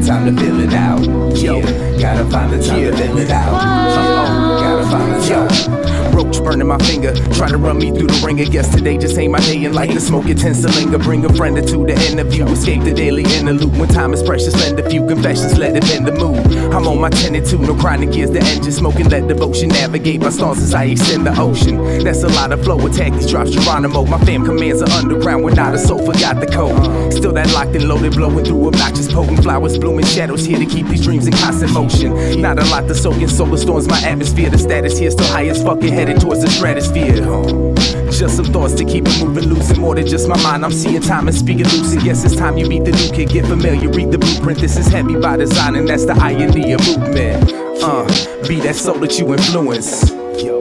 time to fill it out. Yo, gotta find the time to fill it out. Gotta find the time. Roach burning my finger, try to run me through the ringer. Guess today just ain't my day, and like the smoke it tends to linger. Bring a friend or two to interview, escape the daily interlude. When time is precious, lend a few confessions, let it bend the mood. I'm on my 10 and 2, no grinding gears, the engine smoking, let devotion navigate my stars as I extend the ocean. That's a lot of flow, attack these drops, Geronimo. My fam commands are underground, we're not a soul, forgot the code. Still that locked and loaded, blowing through obnoxious potent flowers, blooming shadows here to keep these dreams in constant motion. Not a lot to soak in, solar storms my atmosphere. The status here still high as fucking headed towards the stratosphere. Just some thoughts to keep it moving loose, and more than just my mind. I'm seeing time and speaking loose, and guess it's time you meet the new kid. Get familiar, read the blueprint. This is heavy by design, and that's the irony of movement. Be that soul that you influence.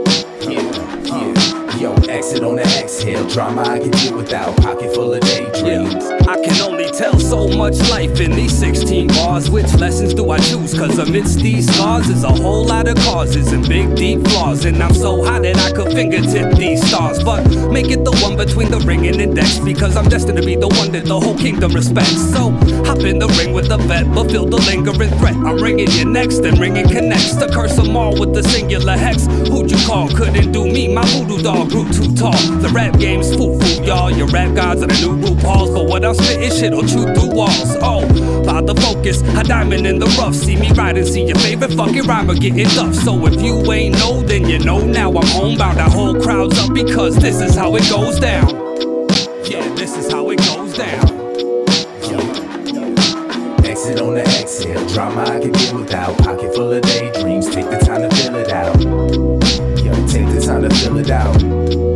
Yo, exit on the exhale. Drama I can deal without. Pocket full of daydreams. I can only tell so much life in these 16 bars. Which lessons do I choose? Cause amidst these scars is a whole lot of causes and big deep flaws. And I'm so high that I could fingertip these stars, but make it the one between the ring and index, because I'm destined to be the one that the whole kingdom respects. So hop in the ring with the vet, but feel the lingering threat. I'm ringing you next, and ringing connects to curse them all with the singular hex. Who'd you call? Couldn't do me, my voodoo dog grew too tall. The rap game's foo-foo, y'all. Your rap gods are the new RuPauls, but what I'm spitting shit'll chew through walls. Oh, father focus, a diamond in the rough. See me ride and see your favorite fucking rhymer getting tough. So if you ain't know, then you know now. I'm homebound, our whole crowd's up, because this is how it goes down. Yeah, this is how it goes down. Exit on the exhale. Drama I can deal without. Pocket full of daydreams. Take the time to fill it out. Yo, take the time to fill it out.